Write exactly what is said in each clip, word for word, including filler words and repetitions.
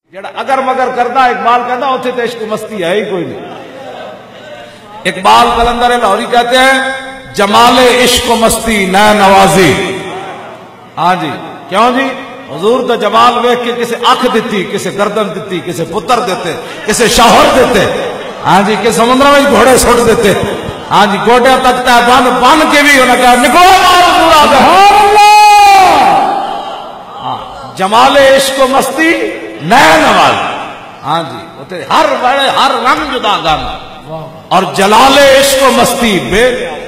جڑا اگر مگر کردا اقبال کہتا اتنے تو عشق مستی ہے ہی کوئی نہیں. اقبال قلندر لاہوری کہتے ہیں جمال عشق و مستی نہ نوازی. ہاں جی کیوں جی حضور دا جمال ویکھ کے کسے اکھ دیتی, کسے گردن دیتی, کسے پتر دیتے, کسے شوہر دیتے, ہاں جی کہ سمندر میں گھوڑے سٹ دیتے, ہاں جی گوڈے تک تے بن بن کے بھی انہاں کہا نکلو پورا سبحان اللہ. ہاں جمال عشق و مستی نئے نواز. ہاں جی وہ ہر بڑے ہر رنگ جدا گانا اور جلال عشق و مستی بے.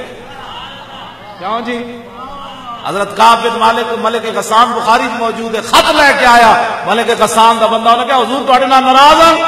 کیوں جی حضرت کعب بن مالک ملک غسان بخاری موجود ہے, خط لے کے آیا ملک غسان دا بندہ, انہوں نے کہا حضور تہاڈے نال ناراض ہاں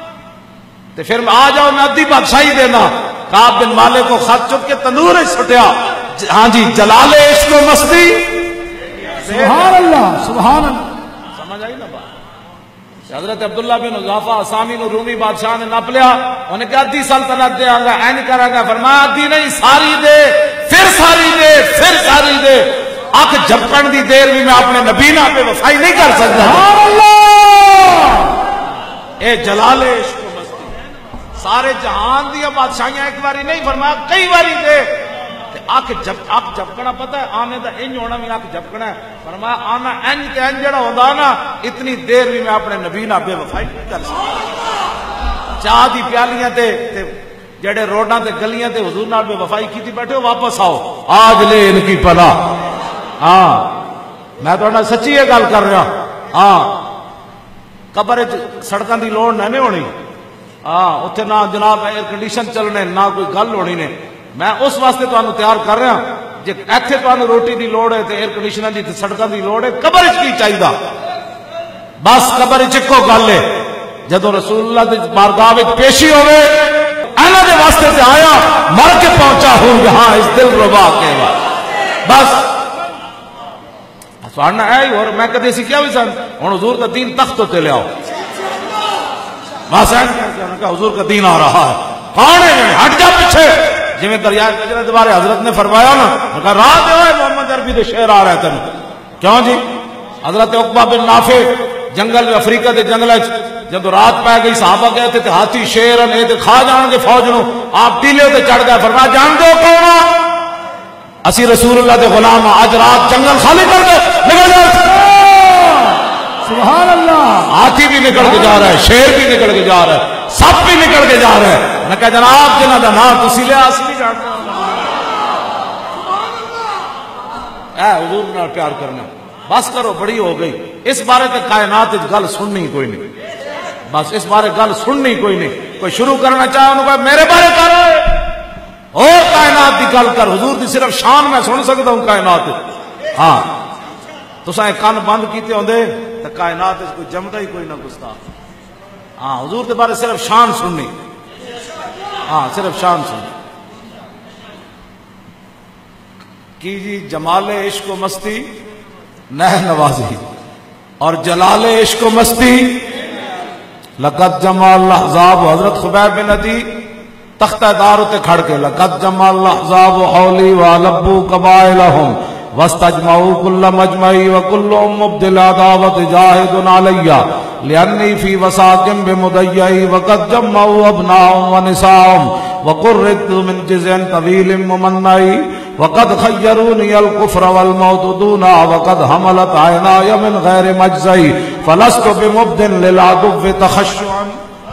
تے پھر آ جاؤ میں ادھی بادشاہی دینا. کعب بن مالک کو خط چک کے تندور وچ سٹیا. ہاں جی جلال عشق و مستی سبحان اللہ سبحان اللہ. سمجھ آئی نا بات. حضرت عبداللہ بن حذافہ اسامی نو رومی بادشاہ نے نپ لیا, انہوں نے کہا ادھی سلطنت دے آنگا این کرا گا, فرمایا ادھی نہیں ساری دے, پھر ساری دے, پھر ساری دے. اکھ جھپکن دی دیر بھی میں اپنے نبی نہ پہ وفائی نہیں کر سکتا. سبحان اللہ. اے جلال عشق و مستی سارے جہان دیا بادشاہیاں ایک باری نہیں, فرمایا کئی باری دے. اکھ جب اکھ جھپکنا پتہ ہے آنے دا انج ہونا بھی اکھ جھپکنا ہے, فرمایا آنا انج تے انج جڑا ہوندا نا اتنی دیر بھی میں اپنے نبی نہ بے وفائی نہیں کر سکتا. چاہ دی پیالیاں تے تے جڑے روڈاں تے گلیاں تے حضور نال بے وفائی کیتی بیٹھے ہو, واپس آؤ آج لے ان کی پناہ. ہاں میں تہاڈے نال سچی یہ گل کر رہا. ہاں قبر وچ سڑکاں دی لوڑ نہیں ہونی, ہاں اوتھے نہ جناب ایئر کنڈیشن چلنے نہ کوئی گل ہونی نے. میں اس واسطے تمہیں تیار کر رہا جی ایتھے تمہیں روٹی دی لوڑ ہے تے ایئر کنڈیشنر دی تے سڑکاں دی لوڑ ہے, قبر وچ کی چاہیدا بس قبر وچ اکو گل ہے. جدوں رسول اللہ دی بارگاہ وچ پیشی ہوے انہاں دے واسطے تے آیا مر کے پہنچا ہوں یہاں اس دل ربا کے بس سوارنا ہے. اور میں کدے سی کیا بھی سن ہن حضور دا دین تخت تے لے آؤ, بس این کہ حضور کا دین آ رہا ہے. کون ہے ہٹ جا پیچھے, جی دریائے گجرت بارے حضرت نے فرمایا نا, کہا راہ دے ہوئے محمد عربی دے شعر آ رہے تھے. کیوں جی حضرت عقبہ بن نافع جنگل افریقہ دے جنگل جب رات پہ گئی صحابہ گئے تھے ہاتھی شیر نے تے کھا جان گے فوج نو, آپ ٹیلے تے چڑھ گئے, فرمایا جان دو کون اسی رسول اللہ دے غلام, آج رات جنگل خالی کر دے نکل جا. سبحان اللہ. ہاتھی بھی نکل کے جا رہا ہے, شیر بھی نکل کے جا رہا ہے, سب بھی نکل کے جا رہا ہے. میں کہا جناب جنہ دا نام تسی لے اسی نہیں جانتے. اے حضور نال پیار کرنا بس کرو, بڑی ہو گئی. اس بارے تے کائنات وچ گل سننی کوئی نہیں, بس اس بارے گل سننی کوئی نہیں. کوئی شروع کرنا چاہے انہوں کو میرے بارے کر اور کائنات دی گل کر. حضور دی صرف شان میں سن سکتا ہوں کائنات. ہاں تساں کان بند کیتے ہوندے تے کائنات وچ کوئی جمدا ہی کوئی نہ گستاخ. ہاں حضور دے بارے صرف شان سننی, ہاں صرف شان سننی کی جی. جمال عشق و مستی نہ نوازی اور جلال عشق و مستی لقد جمال الاحزاب. حضرت خبیب بن عدی تختہ دار تے کھڑ کے لقد جمال الاحزاب حولی ولبوا قبائلهم واستجمعوا كل مجمعي وكلهم مبدل عداوة جاهد علي لأني في وساكم بمضيعي وقد جمعوا أبناءهم ونساءهم وقررت من جزء طويل ممنعي وقد خيروني الكفر والموت دونا وقد حملت عيناي من غير مجزي فلست بمبدل للعدو تخشعا.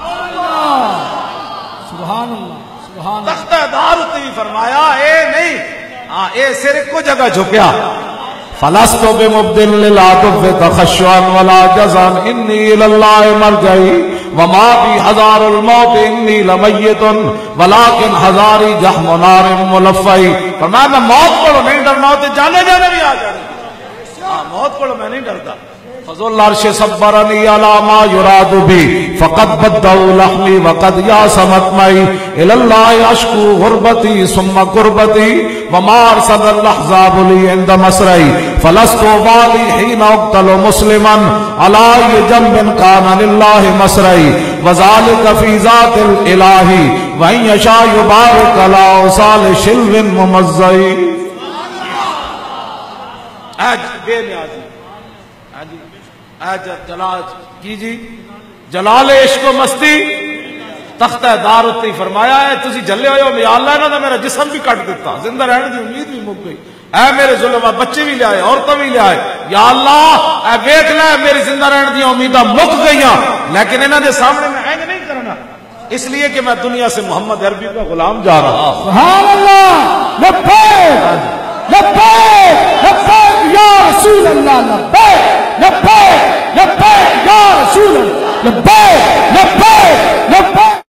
سبحان اللہ سبحان اللہ. تختہ دار تے فرمایا اے نہیں, ہاں اے سر کو جگہ جھکیا. فلست بمبدل للعدو تخشعا ولا جزعا انی الى اللہ مرجعی وما بی ہزار الموت انی لمیت ولکن ہزاری جہم نار ملفعی. فرمایا میں موت کو نہیں ڈرنا, ہوتے جانے جانے بھی آ جانے, ہاں موت کو میں نہیں ڈرتا. فضل العرش صبرنی علی ما یراد بی فقد بدعوا لحمی وقد یاس مطمعی الی اللہ اشکو غربتی ثم قربتی وما ارسل الاحزاب لی عند مسرعی فلست والی حین اقتل مسلما علی جنب کان للہ مسرعی وذالک فی ذات الالہی وان یشاء یبارک علی اوصال شلو ممزعی. آج بے نیازی آج جلال کی جی جلال عشق و مستی تختہ دار اتنی فرمایا ہے تسی جلے ہوئے ہو یا اللہ انہوں نے میرا جسم بھی کٹ دیتا زندہ رہنے دی امید بھی مک گئی اے میرے ظلمہ بچے بھی لے آئے عورتوں بھی لے آئے یا اللہ اے بیٹھ لے میری زندہ رہنے دی امیدہ مک گئیاں لیکن انہوں نے سامنے میں اینگ نہیں کرنا اس لیے کہ میں دنیا سے محمد عربی کا غلام جا رہا ہوں سبحان اللہ لبیک لبیک لبیک یا رسول اللہ لبیک لبیک لبیک یا رسول اللہ لبیک لبیک